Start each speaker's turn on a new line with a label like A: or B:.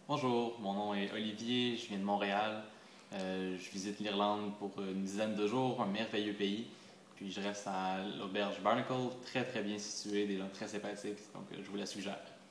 A: Bonjour, mon nom est Olivier, je viens de Montréal. Je visite l'Irlande pour une dizaine de jours, un merveilleux pays. Puis je reste à l'auberge Barnacle, très très bien située, des gens très sympathiques, donc je vous la suggère.